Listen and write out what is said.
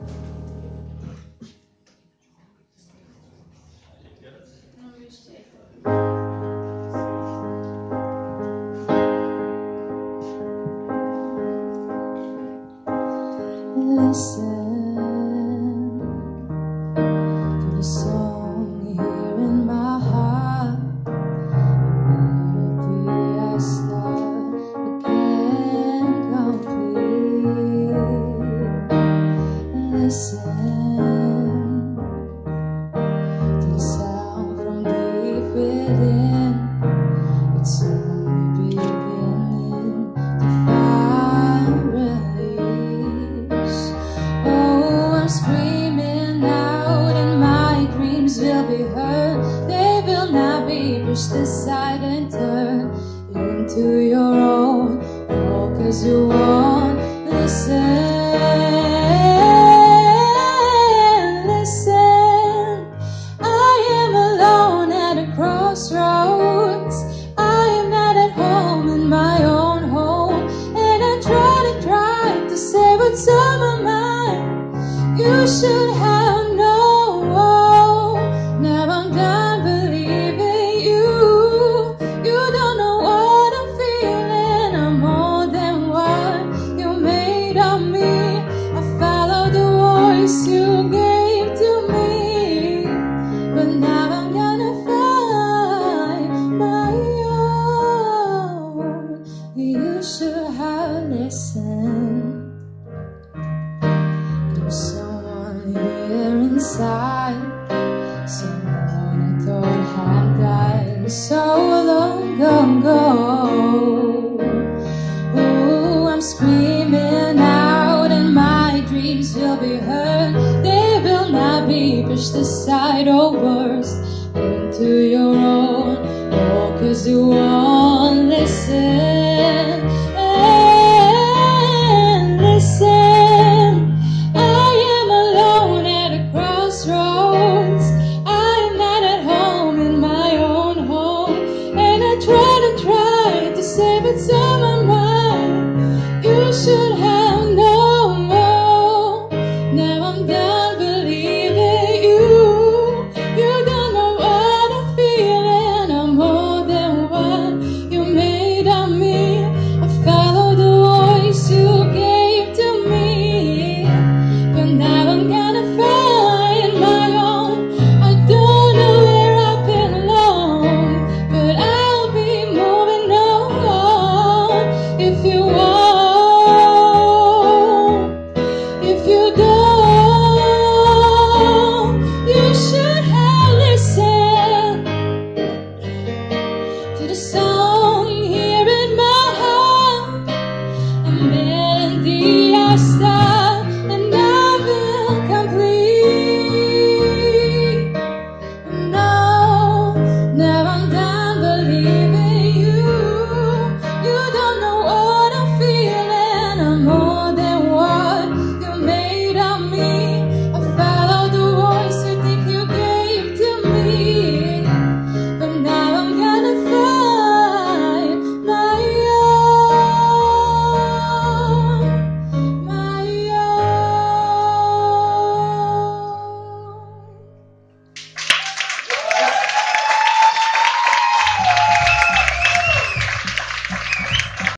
Listen to the song here in my heart. Melody I start again complete. Listen to the sound from deep within. It's only beginning to find release. Oh, I'm screaming out and my dreams will be heard. They will not be pushed aside and turned into your own. Oh, 'cause you won't listen. Listen, I am alone at a crossroads. I am not at home in my own home, and I try to say what's on my mind. You should have known. Now I'm done believing you. You don't know what I'm feeling. I'm more than what you made of me. I follow the voice you gave to me, but now I'm gonna find my own. You should have listened. There's someone here inside, someone I thought had died so long ago. Oh, I'm screaming out and my dreams will be heard. They will not be pushed aside or burst into your own. Oh, 'cause you won't listen.